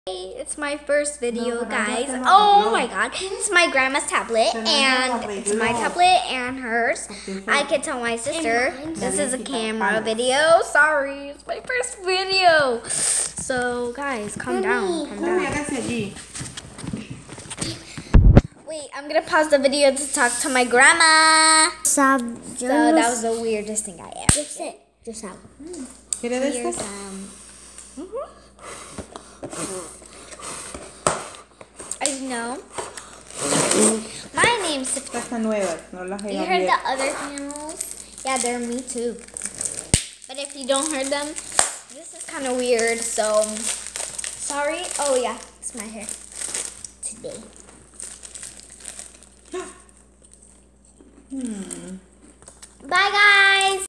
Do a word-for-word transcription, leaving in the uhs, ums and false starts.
It's my first video, guys. Oh my god. It's my grandma's tablet, and it's my tablet and hers. I can tell my sister this is a camera video. Sorry, it's my first video. So, guys, calm down. Calm down. Wait, I'm gonna pause the video to talk to my grandma. So, that was the weirdest thing I ever did. Just sit. Just out. ¿Quieres Here's, este? um, I know. My name's Estas están nuevas, no las he You heard the abierto. other channels? Yeah, they're me too. But if you don't heard them, this is kind of weird, so sorry. Oh yeah, it's my hair today. Hmm. Bye guys!